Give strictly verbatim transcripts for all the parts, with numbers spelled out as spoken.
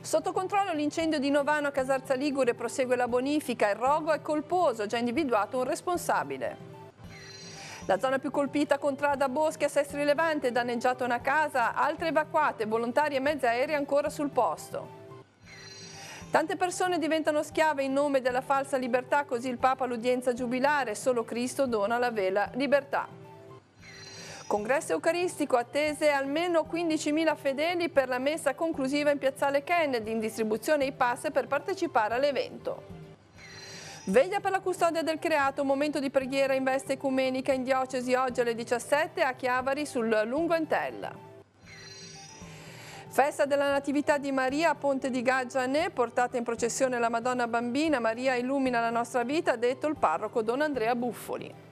Sotto controllo l'incendio di Novano a Casarza Ligure, prosegue la bonifica, il rogo è colposo, già individuato un responsabile. La zona più colpita Contrada Boschi a Sestri Levante, danneggiata una casa, altre evacuate, volontari e mezzi aerei ancora sul posto. Tante persone diventano schiave in nome della falsa libertà, così il Papa all'udienza giubilare, solo Cristo dona la vera libertà. Congresso eucaristico, attese almeno quindicimila fedeli per la messa conclusiva in piazzale Kennedy, in distribuzione i pass per partecipare all'evento. Veglia per la custodia del creato, momento di preghiera in veste ecumenica in diocesi oggi alle diciassette a Chiavari sul Lungo Entella. Festa della Natività di Maria a Ponte di Gaggianè, portata in processione la Madonna Bambina, Maria illumina la nostra vita, ha detto il parroco Don Andrea Buffoli.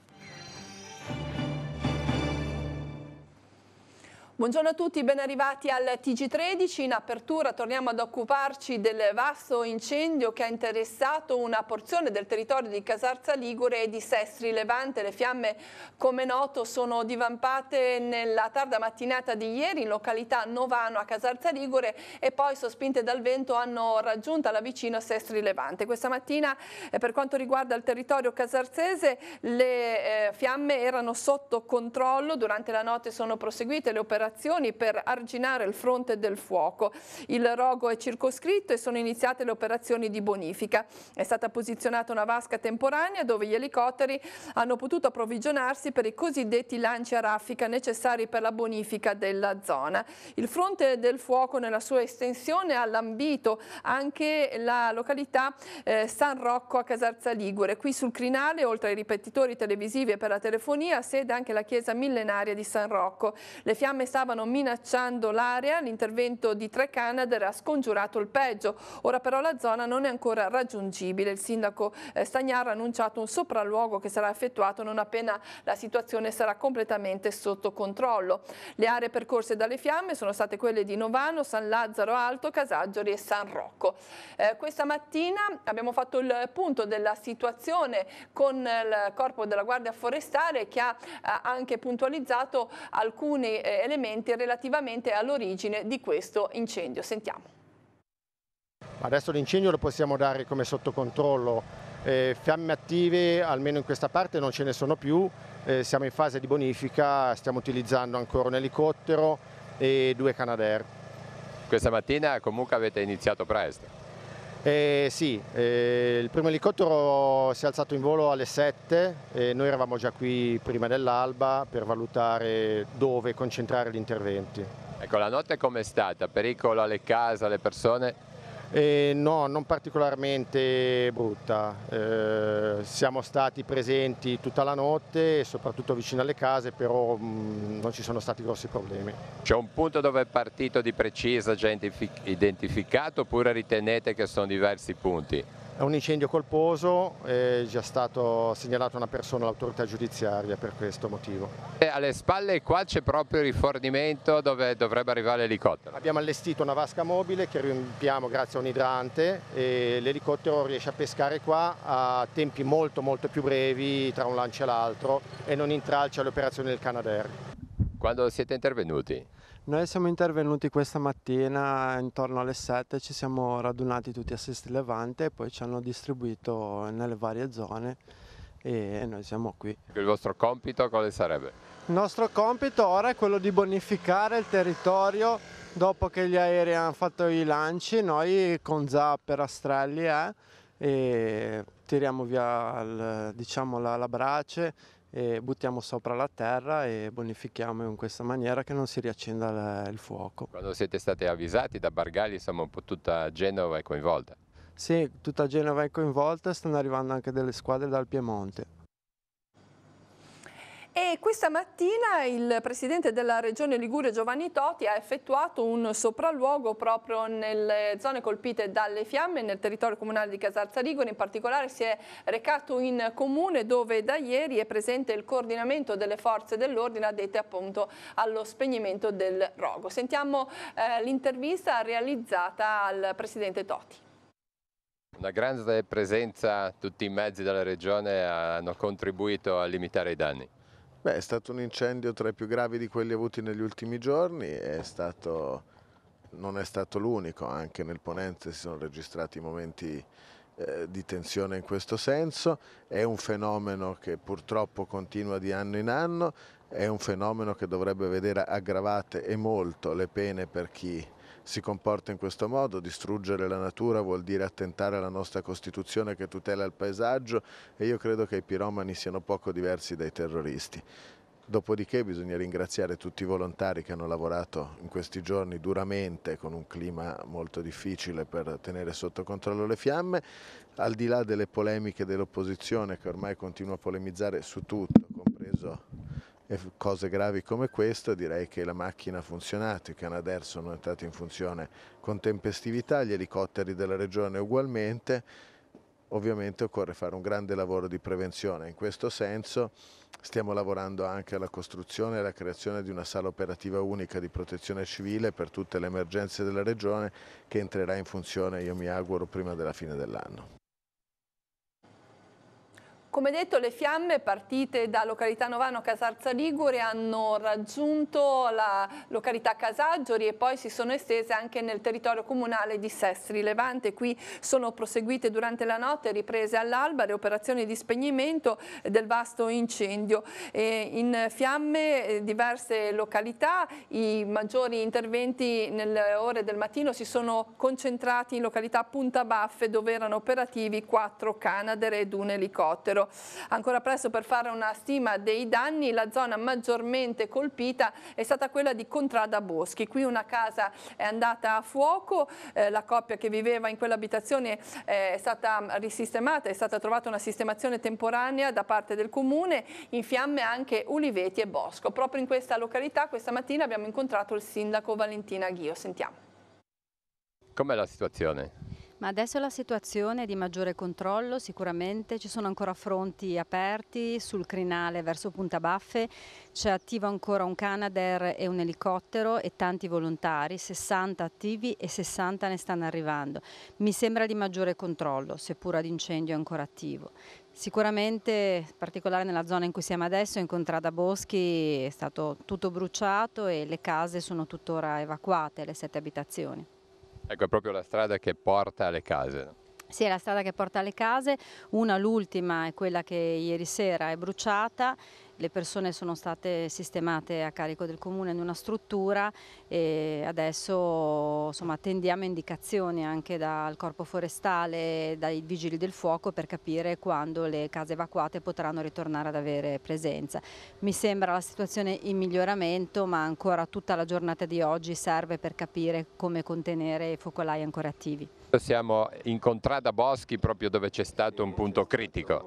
Buongiorno a tutti, ben arrivati al T G tredici. In apertura torniamo ad occuparci del vasto incendio che ha interessato una porzione del territorio di Casarza Ligure e di Sestri Levante. Le fiamme, come noto, sono divampate nella tarda mattinata di ieri in località Novano a Casarza Ligure e poi, sospinte dal vento, hanno raggiunto la vicina Sestri Levante. Questa mattina, eh, per quanto riguarda il territorio casarzese, le eh, fiamme erano sotto controllo. Durante la notte sono proseguite le operazioni per arginare il fronte del fuoco. Il rogo è circoscritto e sono iniziate le operazioni di bonifica. È stata posizionata una vasca temporanea dove gli elicotteri hanno potuto approvvigionarsi per i cosiddetti lanci a raffica necessari per la bonifica della zona. Il fronte del fuoco nella sua estensione ha lambito anche la località eh, San Rocco a Casarza Ligure. Qui sul crinale, oltre ai ripetitori televisivi e per la telefonia, ha sede anche la chiesa millenaria di San Rocco. Le fiamme stavano minacciando l'area, l'intervento di Tre Canadair ha scongiurato il peggio. Ora però la zona non è ancora raggiungibile. Il sindaco Stagnaro ha annunciato un sopralluogo che sarà effettuato non appena la situazione sarà completamente sotto controllo. Le aree percorse dalle fiamme sono state quelle di Novano, San Lazzaro Alto, Casaggioli e San Rocco. Eh, questa mattina abbiamo fatto il punto della situazione con il corpo della Guardia Forestale che ha eh, anche puntualizzato alcuni eh, elementi relativamente all'origine di questo incendio. Sentiamo. Adesso l'incendio lo possiamo dare come sotto controllo, eh, fiamme attive almeno in questa parte non ce ne sono più, eh, siamo in fase di bonifica, stiamo utilizzando ancora un elicottero e due Canadair. Questa mattina comunque avete iniziato presto? Eh, sì, eh, il primo elicottero si è alzato in volo alle sette e noi eravamo già qui prima dell'alba per valutare dove concentrare gli interventi. Ecco, la notte com'è stata? Pericolo alle case, alle persone? Eh, no, non particolarmente brutta. Eh, siamo stati presenti tutta la notte e soprattutto vicino alle case, però mh, non ci sono stati grossi problemi. C'è un punto dove è partito di preciso già identificato oppure ritenete che sono diversi punti? È un incendio colposo, è già stato segnalato una persona all'autorità giudiziaria per questo motivo. E alle spalle qua c'è proprio il rifornimento dove dovrebbe arrivare l'elicottero. Abbiamo allestito una vasca mobile che riempiamo grazie a un idrante e l'elicottero riesce a pescare qua a tempi molto molto più brevi tra un lancio e l'altro e non intralcia le operazioni del Canadair. Quando siete intervenuti? Noi siamo intervenuti questa mattina intorno alle sette, ci siamo radunati tutti a Sestri Levante e poi ci hanno distribuito nelle varie zone e noi siamo qui. Il vostro compito quale sarebbe? Il nostro compito ora è quello di bonificare il territorio dopo che gli aerei hanno fatto i lanci. Noi con zapper, rastrelli eh, e tiriamo via il, diciamo, la, la brace e buttiamo sopra la terra e bonifichiamo in questa maniera che non si riaccenda il fuoco. Quando siete stati avvisati da Bargagli, insomma un po' tutta Genova è coinvolta? Sì, tutta Genova è coinvolta e stanno arrivando anche delle squadre dal Piemonte. E questa mattina il presidente della Regione Liguria Giovanni Toti ha effettuato un sopralluogo proprio nelle zone colpite dalle fiamme nel territorio comunale di Casarza Ligure. In particolare si è recato in comune dove da ieri è presente il coordinamento delle forze dell'ordine addette appunto allo spegnimento del rogo. Sentiamo eh, l'intervista realizzata al presidente Toti. Una grande presenza, tutti i mezzi della regione hanno contribuito a limitare i danni. Beh, è stato un incendio tra i più gravi di quelli avuti negli ultimi giorni, è stato non è stato l'unico, anche nel Ponente si sono registrati momenti eh, di tensione in questo senso. È un fenomeno che purtroppo continua di anno in anno, è un fenomeno che dovrebbe vedere aggravate e molto le pene per chi si comporta in questo modo. Distruggere la natura vuol dire attentare alla nostra Costituzione che tutela il paesaggio, e io credo che i piromani siano poco diversi dai terroristi. Dopodiché bisogna ringraziare tutti i volontari che hanno lavorato in questi giorni duramente con un clima molto difficile per tenere sotto controllo le fiamme. Al di là delle polemiche dell'opposizione, che ormai continua a polemizzare su tutto, compreso cose gravi come questo, direi che la macchina ha funzionato, i Canadair sono entrati in funzione con tempestività, gli elicotteri della regione ugualmente. Ovviamente occorre fare un grande lavoro di prevenzione. In questo senso stiamo lavorando anche alla costruzione e alla creazione di una sala operativa unica di protezione civile per tutte le emergenze della regione, che entrerà in funzione, io mi auguro, prima della fine dell'anno. Come detto, le fiamme partite da località Novano Casarza Ligure hanno raggiunto la località Casaggiori e poi si sono estese anche nel territorio comunale di Sestri Levante. Qui sono proseguite durante la notte, riprese all'alba, le operazioni di spegnimento del vasto incendio. E in fiamme diverse località, i maggiori interventi nelle ore del mattino si sono concentrati in località Punta Baffe, dove erano operativi quattro Canadair ed un elicottero. Ancora presto per fare una stima dei danni. La zona maggiormente colpita è stata quella di Contrada Boschi. Qui una casa è andata a fuoco, eh, la coppia che viveva in quell'abitazione è stata risistemata, è stata trovata una sistemazione temporanea da parte del comune. In fiamme anche uliveti e bosco. Proprio in questa località questa mattina abbiamo incontrato il sindaco Valentina Ghio. Sentiamo. Com'è la situazione? Ma adesso la situazione è di maggiore controllo, sicuramente ci sono ancora fronti aperti sul crinale verso Punta Baffe, c'è attivo ancora un Canadair e un elicottero e tanti volontari, sessanta attivi e sessanta ne stanno arrivando. Mi sembra di maggiore controllo, seppur ad incendio è ancora attivo. Sicuramente, in particolare nella zona in cui siamo adesso, in Contrada Boschi, è stato tutto bruciato e le case sono tuttora evacuate, le sette abitazioni. Ecco, è proprio la strada che porta alle case, no? Sì, è la strada che porta alle case, una, l'ultima, è quella che ieri sera è bruciata, le persone sono state sistemate a carico del comune in una struttura e adesso insomma, attendiamo indicazioni anche dal corpo forestale, dai vigili del fuoco per capire quando le case evacuate potranno ritornare ad avere presenza. Mi sembra la situazione in miglioramento, ma ancora tutta la giornata di oggi serve per capire come contenere i focolai ancora attivi. Siamo in Contrada Boschi, proprio dove c'è stato un punto critico.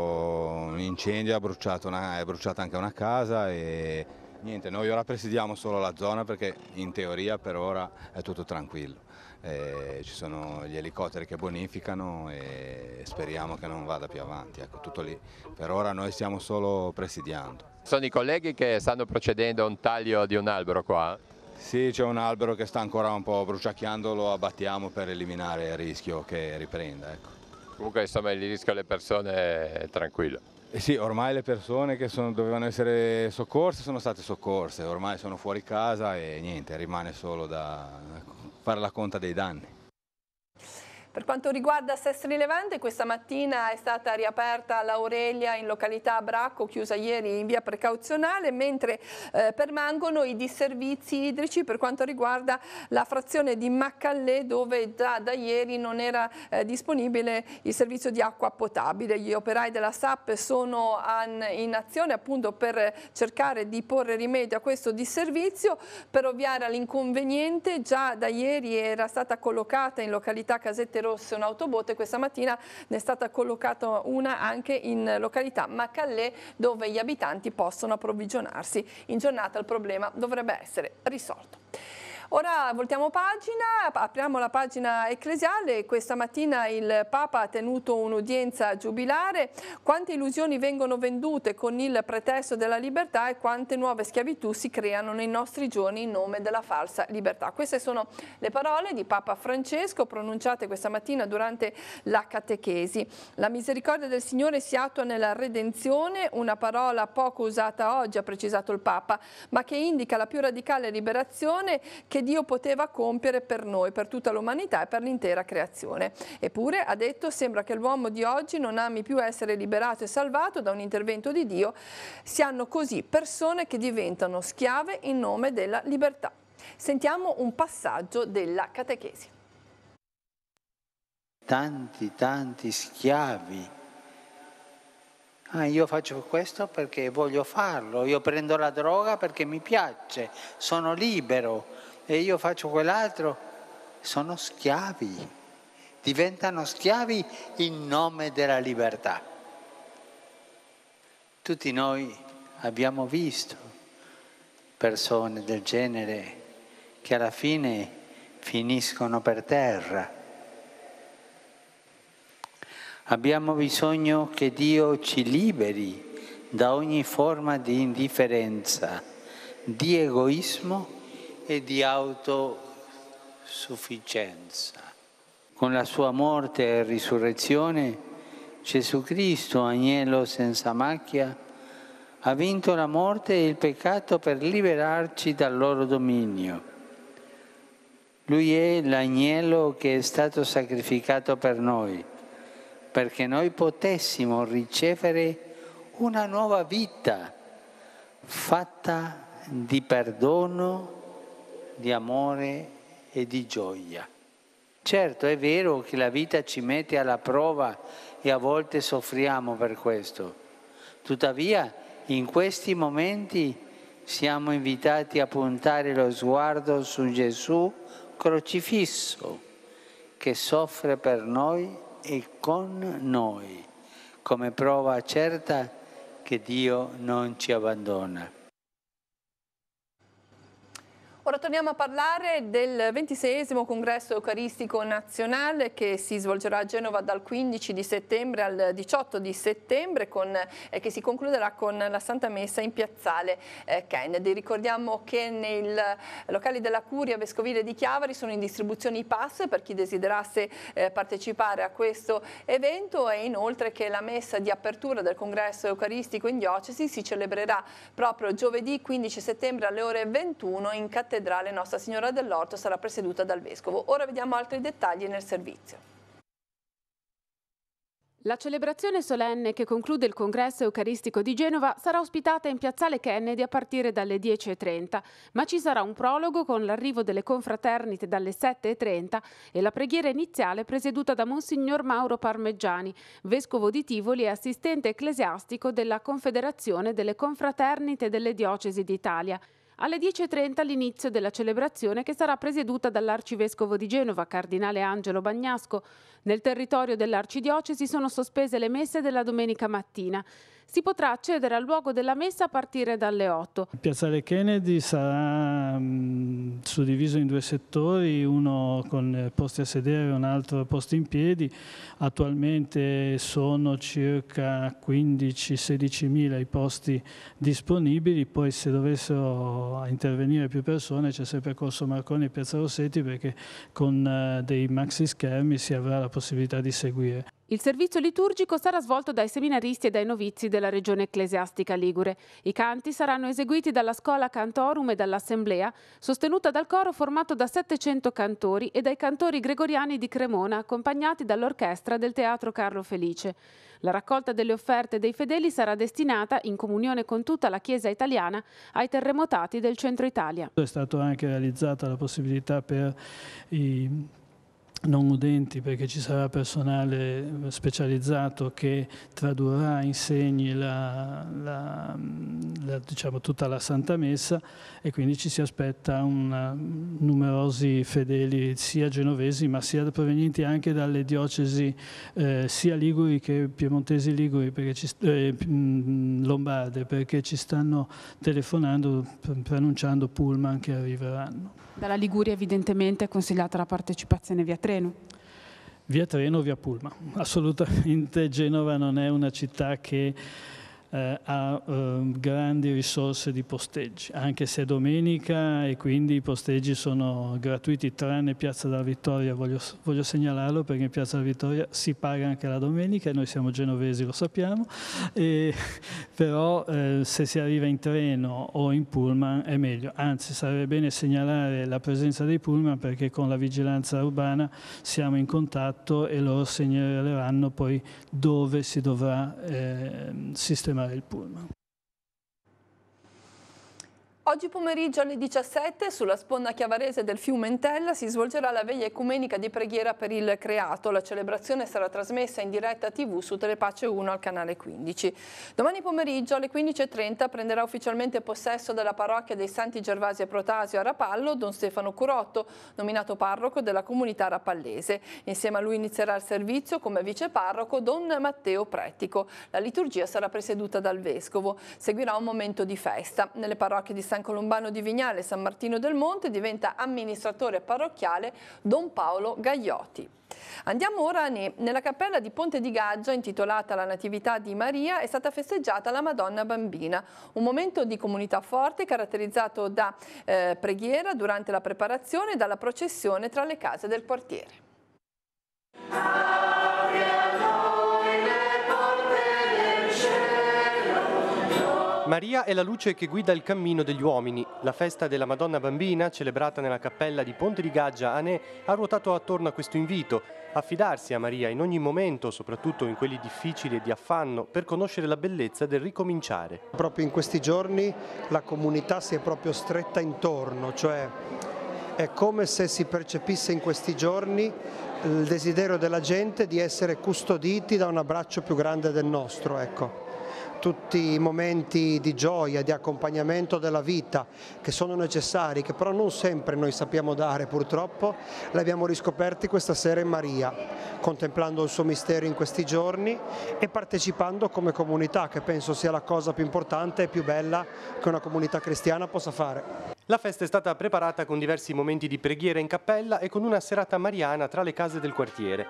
Un incendio, ha bruciato una, è bruciata anche una casa e niente, noi ora presidiamo solo la zona perché in teoria per ora è tutto tranquillo. Eh, ci sono gli elicotteri che bonificano e speriamo che non vada più avanti, ecco, tutto lì. Per ora noi stiamo solo presidiando. Sono i colleghi che stanno procedendo a un taglio di un albero qua? Sì, c'è un albero che sta ancora un po' bruciacchiando, lo abbattiamo per eliminare il rischio che riprenda. Ecco. Comunque insomma il rischio alle persone è tranquillo. Eh sì, ormai le persone che sono, dovevano essere soccorse sono state soccorse, ormai sono fuori casa e niente, rimane solo da fare la conta dei danni. Per quanto riguarda Sestri Levante, questa mattina è stata riaperta l'Aurelia in località Bracco, chiusa ieri in via precauzionale, mentre eh, permangono i disservizi idrici per quanto riguarda la frazione di Maccallè, dove già da ieri non era eh, disponibile il servizio di acqua potabile. Gli operai della S A P sono an, in azione appunto per cercare di porre rimedio a questo disservizio. Per ovviare all'inconveniente, già da ieri era stata collocata in località Casette Rosse un'autobotte, questa mattina ne è stata collocata una anche in località Maccallè, dove gli abitanti possono approvvigionarsi. In giornata il problema dovrebbe essere risolto. Ora voltiamo pagina, apriamo la pagina ecclesiale. Questa mattina il Papa ha tenuto un'udienza giubilare. Quante illusioni vengono vendute con il pretesto della libertà e quante nuove schiavitù si creano nei nostri giorni in nome della falsa libertà. Queste sono le parole di Papa Francesco pronunciate questa mattina durante la catechesi. La misericordia del Signore si attua nella redenzione, una parola poco usata oggi, ha precisato il Papa, ma che indica la più radicale liberazione che che Dio poteva compiere per noi, per tutta l'umanità e per l'intera creazione. Eppure, ha detto, sembra che l'uomo di oggi non ami più essere liberato e salvato da un intervento di Dio. Si hanno così persone che diventano schiave in nome della libertà. Sentiamo un passaggio della catechesi. Tanti, tanti schiavi. Ah, io faccio questo perché voglio farlo, io prendo la droga perché mi piace, sono libero, e io faccio quell'altro. Sono schiavi, diventano schiavi in nome della libertà. Tutti noi abbiamo visto persone del genere che alla fine finiscono per terra. Abbiamo bisogno che Dio ci liberi da ogni forma di indifferenza, di egoismo e di autosufficienza. Con la sua morte e risurrezione, Gesù Cristo, agnello senza macchia, ha vinto la morte e il peccato per liberarci dal loro dominio. Lui è l'agnello che è stato sacrificato per noi, perché noi potessimo ricevere una nuova vita fatta di perdono, di amore e di gioia. Certo, è vero che la vita ci mette alla prova e a volte soffriamo per questo. Tuttavia, in questi momenti siamo invitati a puntare lo sguardo su Gesù crocifisso, che soffre per noi e con noi, come prova certa che Dio non ci abbandona. Ora torniamo a parlare del ventiseiesimo congresso eucaristico nazionale che si svolgerà a Genova dal quindici di settembre al diciotto di settembre, con, eh, che si concluderà con la Santa Messa in piazzale eh, Kennedy. Ricordiamo che nei locali della Curia Vescovile di Chiavari sono in distribuzione i pass per chi desiderasse eh, partecipare a questo evento, e inoltre che la messa di apertura del congresso eucaristico in diocesi si celebrerà proprio giovedì quindici settembre alle ore ventuno in cattedrale Nostra Signora dell'Orto, sarà presieduta dal Vescovo. Ora vediamo altri dettagli nel servizio. La celebrazione solenne che conclude il congresso eucaristico di Genova sarà ospitata in piazzale Kennedy a partire dalle dieci e trenta, ma ci sarà un prologo con l'arrivo delle confraternite dalle sette e trenta e la preghiera iniziale presieduta da Monsignor Mauro Parmeggiani, vescovo di Tivoli e assistente ecclesiastico della Confederazione delle Confraternite delle Diocesi d'Italia. Alle dieci e trenta l'inizio della celebrazione, che sarà presieduta dall'Arcivescovo di Genova, Cardinale Angelo Bagnasco. Nel territorio dell'Arcidiocesi sono sospese le messe della domenica mattina. Si potrà accedere al luogo della messa a partire dalle otto. Il piazzale Kennedy sarà mh, suddiviso in due settori, uno con posti a sedere e un altro posti in piedi. Attualmente sono circa quindici sedici mila i posti disponibili, poi se dovessero intervenire più persone c'è sempre Corso Marconi e Piazza Rossetti, perché con uh, dei maxi schermi si avrà la possibilità di seguire. Il servizio liturgico sarà svolto dai seminaristi e dai novizi della regione ecclesiastica ligure. I canti saranno eseguiti dalla Schola Cantorum e dall'Assemblea, sostenuta dal coro formato da settecento cantori e dai cantori gregoriani di Cremona, accompagnati dall'orchestra del Teatro Carlo Felice. La raccolta delle offerte dei fedeli sarà destinata, in comunione con tutta la Chiesa italiana, ai terremotati del centro Italia. È stata anche realizzata la possibilità per i non udenti, perché ci sarà personale specializzato che tradurrà in segni la, la, la, diciamo, tutta la Santa Messa, e quindi ci si aspetta una, numerosi fedeli sia genovesi ma sia provenienti anche dalle diocesi eh, sia liguri che piemontesi liguri, perché ci, eh, lombarde, perché ci stanno telefonando preannunciando pullman che arriveranno. Dalla Liguria evidentemente è consigliata la partecipazione via treno. Via treno o via pullman. Assolutamente Genova non è una città che eh, ha eh, grandi risorse di posteggi, anche se è domenica e quindi i posteggi sono gratuiti tranne Piazza della Vittoria, voglio, voglio segnalarlo perché in Piazza della Vittoria si paga anche la domenica e noi siamo genovesi, lo sappiamo, e, però eh, se si arriva in treno o in pullman è meglio, anzi sarebbe bene segnalare la presenza dei pullman perché con la vigilanza urbana siamo in contatto e loro segnaleranno poi dove si dovrà eh, sistemare il pullman. Oggi pomeriggio alle diciassette sulla sponda chiavarese del fiume Entella si svolgerà la veglia ecumenica di preghiera per il creato. La celebrazione sarà trasmessa in diretta tivù su Telepace uno al canale quindici. Domani pomeriggio alle quindici e trenta prenderà ufficialmente possesso della parrocchia dei Santi Gervasio e Protasio a Rapallo Don Stefano Curotto, nominato parroco della comunità rapallese. Insieme a lui inizierà il servizio come viceparroco Don Matteo Prettico. La liturgia sarà presieduta dal vescovo. Seguirà un momento di festa. Nelle parrocchie di San Colombano di Vignale e San Martino del Monte diventa amministratore parrocchiale Don Paolo Gagliotti. Andiamo ora a Ne. Nella cappella di Ponte di Gaggia, intitolata La Natività di Maria, è stata festeggiata la Madonna Bambina. Un momento di comunità forte caratterizzato da eh, preghiera durante la preparazione e dalla processione tra le case del quartiere. Maria è la luce che guida il cammino degli uomini. La festa della Madonna Bambina, celebrata nella cappella di Ponte di Gaggia a Ne, ha ruotato attorno a questo invito, a fidarsi a Maria in ogni momento, soprattutto in quelli difficili e di affanno, per conoscere la bellezza del ricominciare. Proprio in questi giorni la comunità si è proprio stretta intorno, cioè è come se si percepisse in questi giorni il desiderio della gente di essere custoditi da un abbraccio più grande del nostro, ecco. Tutti i momenti di gioia, di accompagnamento della vita che sono necessari, che però non sempre noi sappiamo dare purtroppo, li abbiamo riscoperti questa sera in Maria, contemplando il suo mistero in questi giorni e partecipando come comunità, che penso sia la cosa più importante e più bella che una comunità cristiana possa fare. La festa è stata preparata con diversi momenti di preghiera in cappella e con una serata mariana tra le case del quartiere.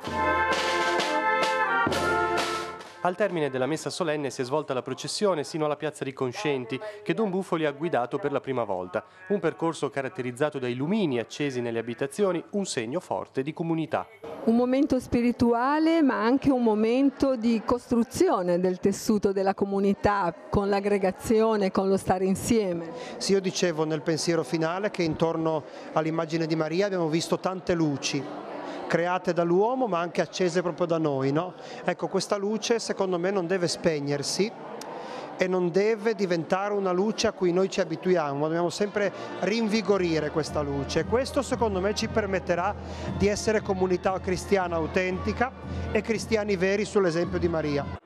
Al termine della messa solenne si è svolta la processione sino alla piazza dei Conscienti, che Don Bufoli ha guidato per la prima volta. Un percorso caratterizzato dai lumini accesi nelle abitazioni, un segno forte di comunità. Un momento spirituale, ma anche un momento di costruzione del tessuto della comunità, con l'aggregazione, con lo stare insieme. Sì, io dicevo nel pensiero finale che intorno all'immagine di Maria abbiamo visto tante luci, create dall'uomo ma anche accese proprio da noi, no? Ecco, questa luce secondo me non deve spegnersi e non deve diventare una luce a cui noi ci abituiamo, ma dobbiamo sempre rinvigorire questa luce. Questo secondo me ci permetterà di essere comunità cristiana autentica e cristiani veri sull'esempio di Maria.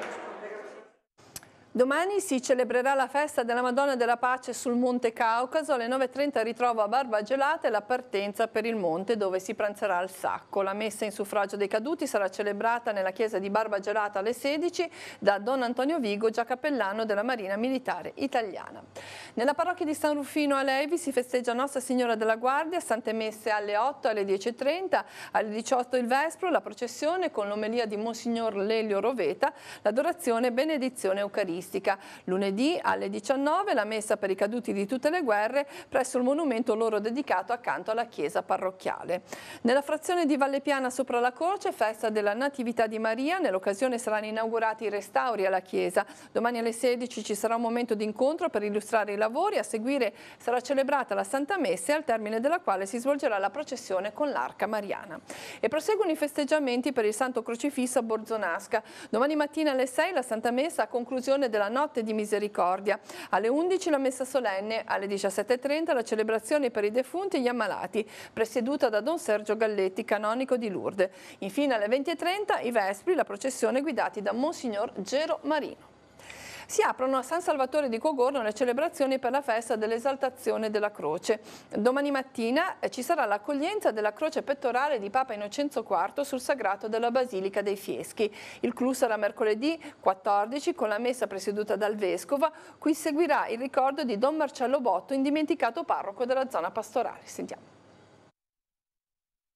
Domani si celebrerà la festa della Madonna della Pace sul Monte Caucaso. Alle nove e trenta ritrovo a Barba Gelata la partenza per il monte dove si pranzerà al sacco. La messa in suffragio dei caduti sarà celebrata nella chiesa di Barba Gelata alle sedici da Don Antonio Vigo, già cappellano della Marina Militare Italiana. Nella parrocchia di San Rufino a Levi si festeggia Nostra Signora della Guardia, Sante Messe alle otto, alle dieci e trenta, alle diciotto il Vespro, la processione con l'omelia di Monsignor Lelio Roveta, l'adorazione e benedizione eucaristica. Lunedì alle diciannove la messa per i caduti di tutte le guerre presso il monumento loro dedicato accanto alla chiesa parrocchiale. Nella frazione di Valle Piana sopra la Croce, festa della Natività di Maria. Nell'occasione saranno inaugurati i restauri alla chiesa. Domani alle sedici ci sarà un momento di incontro per illustrare i lavori. A seguire sarà celebrata la Santa Messa, al termine della quale si svolgerà la processione con l'Arca Mariana. E proseguono i festeggiamenti per il Santo Crocifisso a Borzonasca. Domani mattina alle sei la Santa Messa a conclusione della Notte di Misericordia. Alle undici la messa solenne, alle diciassette e trenta la celebrazione per i defunti e gli ammalati, presieduta da Don Sergio Galletti, canonico di Lourdes. Infine alle venti e trenta i Vespri, la processione guidati da Monsignor Gero Marino. Si aprono a San Salvatore di Cogorno le celebrazioni per la festa dell'esaltazione della croce. Domani mattina ci sarà l'accoglienza della croce pettorale di Papa Innocenzo quarto sul sagrato della Basilica dei Fieschi. Il clou sarà mercoledì quattordici con la messa presieduta dal Vescovo, cui seguirà il ricordo di Don Marcello Botto, indimenticato parroco della zona pastorale. Sentiamo.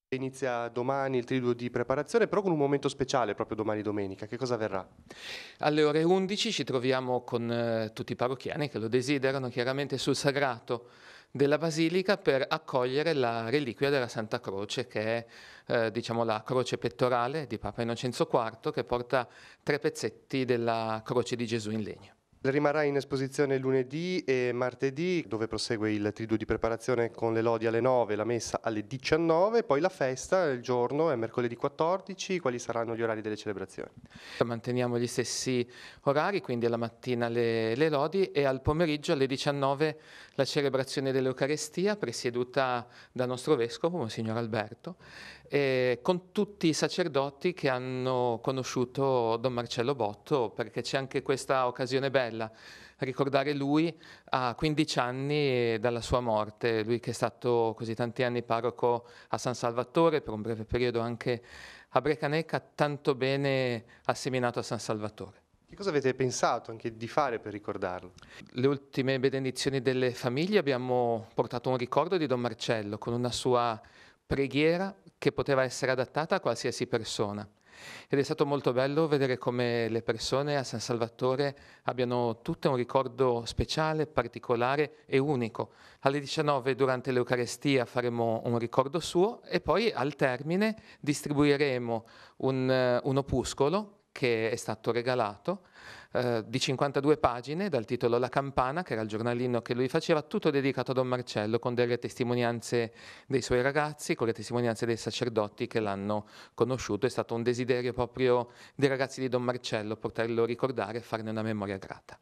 Inizia domani il triduo di preparazione, però con un momento speciale proprio domani domenica. Che cosa avverrà? Alle ore undici ci troviamo con eh, tutti i parrocchiani che lo desiderano, chiaramente sul sagrato della Basilica, per accogliere la reliquia della Santa Croce, che è eh, diciamo la croce pettorale di Papa Innocenzo quarto, che porta tre pezzetti della croce di Gesù in legno. Rimarrà in esposizione lunedì e martedì, dove prosegue il triduo di preparazione con le lodi alle nove, la messa alle diciannove, poi la festa, il giorno è mercoledì quattordici. Quali saranno gli orari delle celebrazioni? Manteniamo gli stessi orari, quindi alla mattina le, le lodi e al pomeriggio alle diciannove la celebrazione dell'Eucarestia, presieduta dal nostro vescovo, Monsignor Alberto, e con tutti i sacerdoti che hanno conosciuto Don Marcello Botto, perché c'è anche questa occasione bella, ricordare lui a quindici anni dalla sua morte, lui che è stato così tanti anni parroco a San Salvatore, per un breve periodo anche a Brecaneca, tanto bene ha seminato a San Salvatore. Che cosa avete pensato anche di fare per ricordarlo? Le ultime benedizioni delle famiglie abbiamo portato un ricordo di Don Marcello con una sua preghiera che poteva essere adattata a qualsiasi persona. Ed è stato molto bello vedere come le persone a San Salvatore abbiano tutte un ricordo speciale, particolare e unico. Alle diciannove durante l'Eucarestia faremo un ricordo suo e poi al termine distribuiremo un, un opuscolo che è stato regalato eh, di cinquantadue pagine dal titolo La Campana, che era il giornalino che lui faceva, tutto dedicato a Don Marcello, con delle testimonianze dei suoi ragazzi, con le testimonianze dei sacerdoti che l'hanno conosciuto. È stato un desiderio proprio dei ragazzi di Don Marcello poterlo ricordare e farne una memoria grata.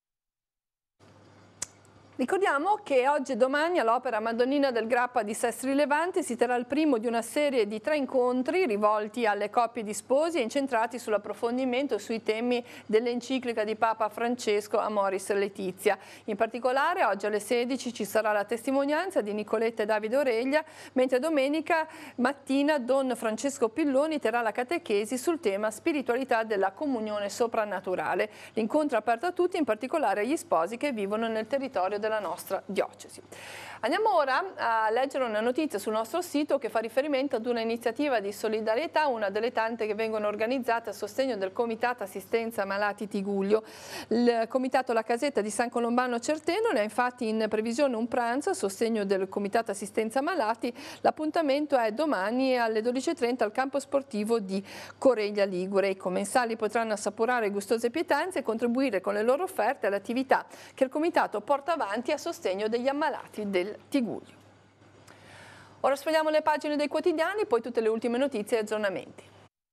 Ricordiamo che oggi e domani all'Opera Madonnina del Grappa di Sestri Levante si terrà il primo di una serie di tre incontri rivolti alle coppie di sposi e incentrati sull'approfondimento sui temi dell'enciclica di Papa Francesco Amoris Laetitia. In particolare oggi alle sedici ci sarà la testimonianza di Nicoletta e Davide Oreglia, mentre domenica mattina Don Francesco Pilloni terrà la catechesi sul tema spiritualità della comunione soprannaturale. L'incontro è aperto a tutti, in particolare agli sposi che vivono nel territorio della nostra diocesi. Andiamo ora a leggere una notizia sul nostro sito che fa riferimento ad una iniziativa di solidarietà, una delle tante che vengono organizzate a sostegno del Comitato Assistenza Malati Tigullio. Il Comitato La Casetta di San Colombano Certeno ne ha infatti in previsione un pranzo a sostegno del Comitato Assistenza Malati. L'appuntamento è domani alle dodici e trenta al campo sportivo di Coreglia Ligure. I commensali potranno assaporare gustose pietanze e contribuire con le loro offerte all'attività che il Comitato porta avanti a sostegno degli ammalati del Tigullio. Ora sfogliamo le pagine dei quotidiani, poi tutte le ultime notizie e aggiornamenti.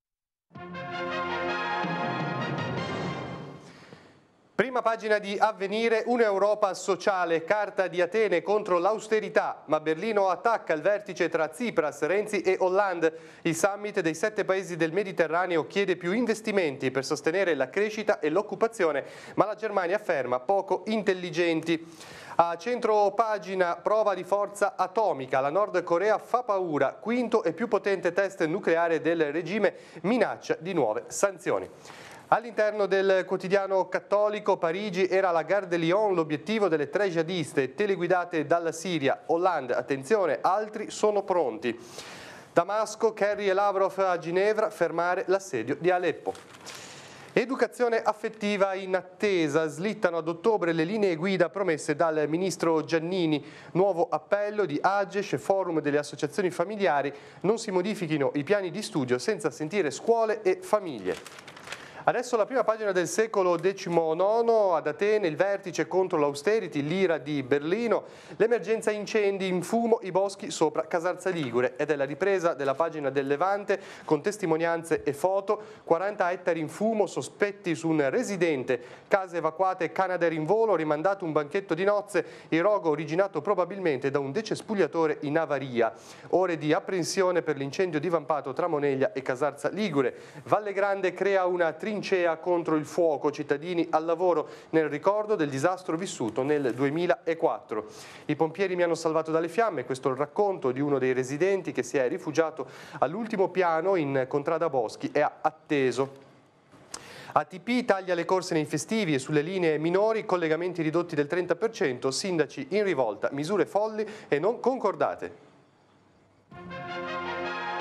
Prima pagina di Avvenire, un'Europa sociale, carta di Atene contro l'austerità, ma Berlino attacca il vertice tra Tsipras, Renzi e Hollande. Il summit dei sette paesi del Mediterraneo chiede più investimenti per sostenere la crescita e l'occupazione, ma la Germania afferma poco intelligenti. A centro pagina, prova di forza atomica, la Nord Corea fa paura, quinto e più potente test nucleare del regime minaccia di nuove sanzioni. All'interno del quotidiano cattolico, Parigi era la Gare de Lyon, l'obiettivo delle tre jihadiste teleguidate dalla Siria. Hollande, attenzione, altri sono pronti. Damasco, Kerry e Lavrov a Ginevra, fermare l'assedio di Aleppo. Educazione affettiva in attesa, slittano ad ottobre le linee guida promesse dal ministro Giannini. Nuovo appello di Agesh e Forum delle associazioni familiari, non si modifichino i piani di studio senza sentire scuole e famiglie. Adesso la prima pagina del secolo diciannove, ad Atene il vertice contro l'austerity, l'ira di Berlino, l'emergenza incendi, in fumo i boschi sopra Casarza Ligure, ed è la ripresa della pagina del Levante con testimonianze e foto, quaranta ettari in fumo, sospetti su un residente, case evacuate, Canadair in volo, rimandato un banchetto di nozze, il rogo originato probabilmente da un decespugliatore in avaria, ore di apprensione per l'incendio divampato tra Moneglia e Casarza Ligure, Valle Grande crea una trincea contro il fuoco, cittadini al lavoro nel ricordo del disastro vissuto nel duemilaquattro. I pompieri mi hanno salvato dalle fiamme, questo è il racconto di uno dei residenti che si è rifugiato all'ultimo piano in Contrada Boschi e ha atteso. A T P taglia le corse nei festivi e sulle linee minori, collegamenti ridotti del trenta per cento, sindaci in rivolta, misure folli e non concordate.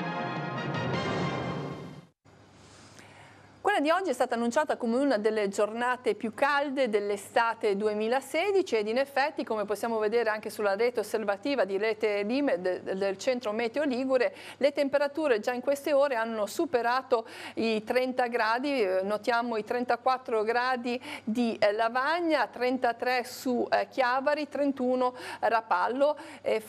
sera di oggi è stata annunciata come una delle giornate più calde dell'estate duemilasedici ed in effetti, come possiamo vedere anche sulla rete osservativa di Rete Lime del Centro Meteo Ligure, le temperature già in queste ore hanno superato i trenta gradi, notiamo i trentaquattro gradi di Lavagna, trentatré su Chiavari, trentuno Rapallo, e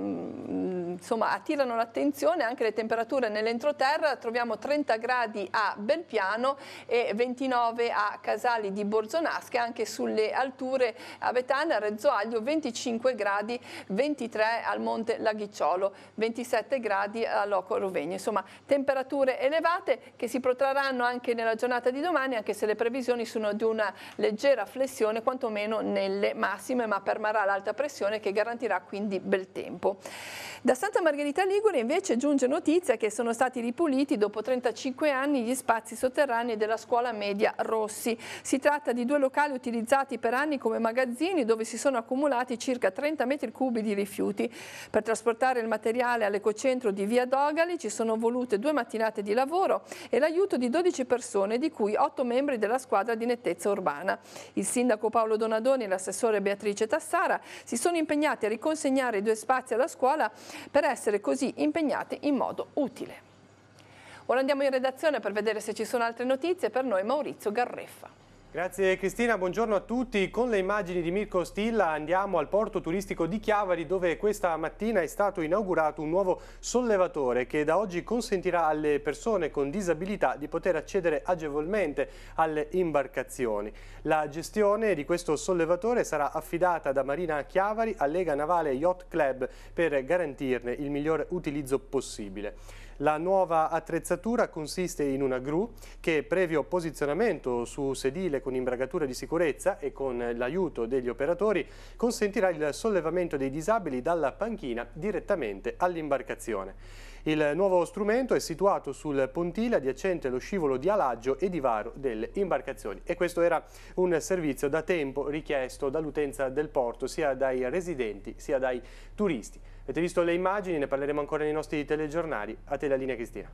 fan, insomma, attirano l'attenzione anche le temperature nell'entroterra. Troviamo trenta gradi a Belpiano e ventinove a Casali di Borzonasca, anche sulle alture avetane, a Rezzoaglio venticinque gradi, ventitré al Monte Laghicciolo, ventisette gradi a Loco Rovegno. Insomma, temperature elevate che si protrarranno anche nella giornata di domani, anche se le previsioni sono di una leggera flessione, quantomeno nelle massime, ma permarrà l'alta pressione che garantirà quindi bel tempo. Da Santa Margherita Ligure invece giunge notizia che sono stati ripuliti dopo trentacinque anni gli spazi sotterranei della scuola media Rossi. Si tratta di due locali utilizzati per anni come magazzini dove si sono accumulati circa trenta metri cubi di rifiuti. Per trasportare il materiale all'ecocentro di Via Dogali ci sono volute due mattinate di lavoro e l'aiuto di dodici persone, di cui otto membri della squadra di nettezza urbana. Il sindaco Paolo Donadoni e l'assessore Beatrice Tassara si sono impegnati a riconsegnare i due spazi alla scuola per essere così impegnati in modo utile. Ora andiamo in redazione per vedere se ci sono altre notizie. Per noi Maurizio Garreffa. Grazie Cristina, buongiorno a tutti. Con le immagini di Mirko Stilla andiamo al porto turistico di Chiavari, dove questa mattina è stato inaugurato un nuovo sollevatore che da oggi consentirà alle persone con disabilità di poter accedere agevolmente alle imbarcazioni. La gestione di questo sollevatore sarà affidata da Marina Chiavari al Lega Navale Yacht Club per garantirne il miglior utilizzo possibile. La nuova attrezzatura consiste in una gru che, previo posizionamento su sedile con imbragatura di sicurezza e con l'aiuto degli operatori, consentirà il sollevamento dei disabili dalla panchina direttamente all'imbarcazione. Il nuovo strumento è situato sul pontile adiacente allo scivolo di alaggio e di varo delle imbarcazioni, e questo era un servizio da tempo richiesto dall'utenza del porto, sia dai residenti sia dai turisti. Avete visto le immagini, ne parleremo ancora nei nostri telegiornali. A te la linea, Cristina.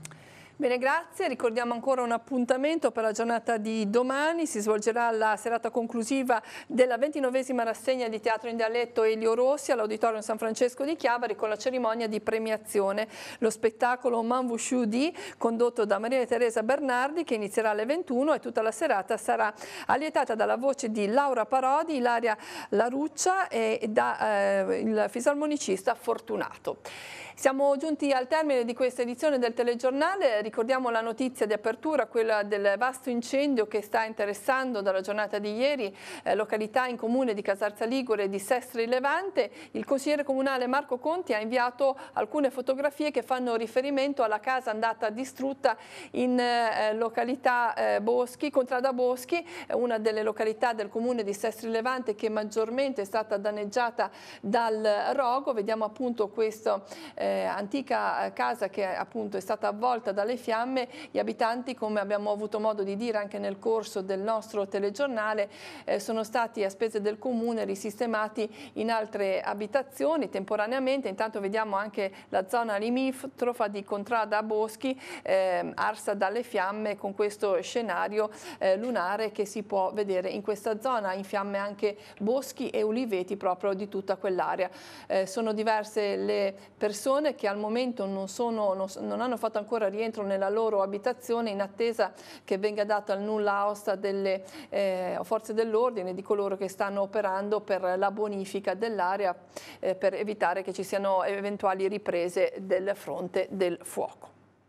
Bene, grazie. Ricordiamo ancora un appuntamento per la giornata di domani. Si svolgerà la serata conclusiva della ventinovesima rassegna di teatro in dialetto Elio Rossi all'Auditorium San Francesco di Chiavari, con la cerimonia di premiazione. Lo spettacolo Man Wushu Di, condotto da Maria Teresa Bernardi, che inizierà alle ventuno, e tutta la serata sarà allietata dalla voce di Laura Parodi, Ilaria Laruccia e da eh, il fisarmonicista Fortunato. Siamo giunti al termine di questa edizione del telegiornale. Ricordiamo la notizia di apertura, quella del vasto incendio che sta interessando dalla giornata di ieri eh, località in comune di Casarza Ligure e di Sestri Levante. Il consigliere comunale Marco Conti ha inviato alcune fotografie che fanno riferimento alla casa andata distrutta in eh, località eh, Boschi, Contrada Boschi, una delle località del comune di Sestri Levante che maggiormente è stata danneggiata dal rogo. Vediamo appunto questo Eh, antica casa che appunto è stata avvolta dalle fiamme. Gli abitanti, come abbiamo avuto modo di dire anche nel corso del nostro telegiornale, eh, sono stati a spese del comune risistemati in altre abitazioni temporaneamente. Intanto vediamo anche la zona limitrofa di Contrada Boschi eh, arsa dalle fiamme, con questo scenario eh, lunare che si può vedere in questa zona. In fiamme anche boschi e uliveti proprio di tutta quell'area. Eh, sono diverse le persone che al momento non, sono, non, non hanno fatto ancora rientro nella loro abitazione, in attesa che venga data il nulla osta delle eh, forze dell'ordine, di coloro che stanno operando per la bonifica dell'area eh, per evitare che ci siano eventuali riprese del fronte del fuoco.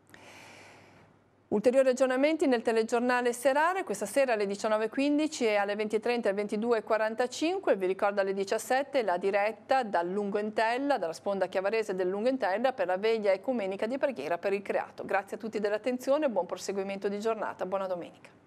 Ulteriori aggiornamenti nel telegiornale serale, questa sera alle diciannove e quindici e alle venti e trenta e ventidue e quarantacinque. Vi ricordo alle diciassette la diretta dal Lungoentella, dalla sponda chiavarese del Lungoentella, per la veglia ecumenica di preghiera per il creato. Grazie a tutti dell'attenzione, buon proseguimento di giornata, buona domenica.